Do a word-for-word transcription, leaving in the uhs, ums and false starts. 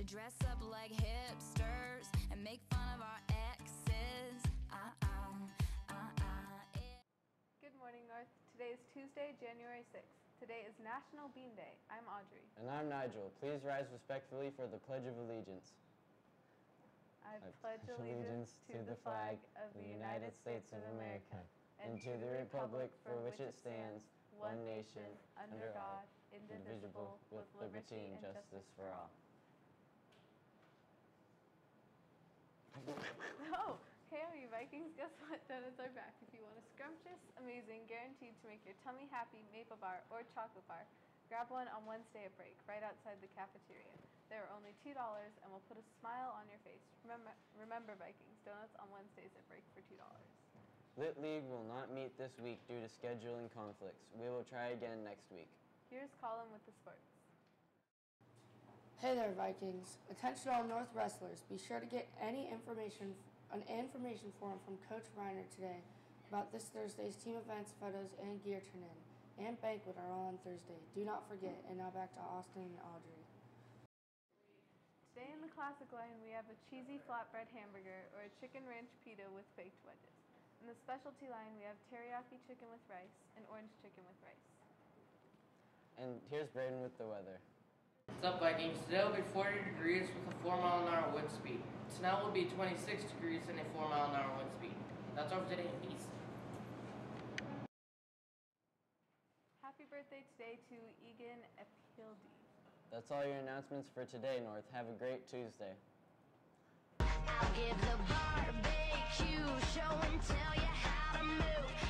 dress up like hipsters and make fun of our exes. Uh-uh, uh-uh. Good morning, North. Today is Tuesday, January sixth. Today is National Bean Day. I'm Audrey. And I'm Nigel. Please rise respectfully for the Pledge of Allegiance. I pledge allegiance to the flag of the United States of America and to the republic for which it stands, one nation, under God, indivisible, with liberty and justice for all. Oh, K O U Vikings, guess what? Donuts are back. If you want a scrumptious, amazing, guaranteed to make your tummy happy maple bar or chocolate bar, grab one on Wednesday at break, right outside the cafeteria. They are only two dollars and will put a smile on your face. Remember, remember Vikings, donuts on Wednesdays at break for two dollars. Lit League will not meet this week due to scheduling conflicts. We will try again next week. Here's Colin with the sports. Hey there, Vikings. Attention all North wrestlers. Be sure to get any information, an information form from Coach Reiner today about this Thursday's team events, photos, and gear turn-in and banquet are all on Thursday. Do not forget. And now back to Austin and Audrey. Today in the classic line, we have a cheesy flatbread hamburger or a chicken ranch pita with baked wedges. In the specialty line, we have teriyaki chicken with rice and orange chicken with rice. And here's Braden with the weather. What's up, Vikings? Today will be forty degrees with a four mile an hour wind speed. Tonight will be twenty-six degrees and a four mile an hour wind speed. That's all for today. Peace. Happy birthday today to Egan Epildi. That's all your announcements for today, North. Have a great Tuesday. I'll give the barbecue show and tell you how to move.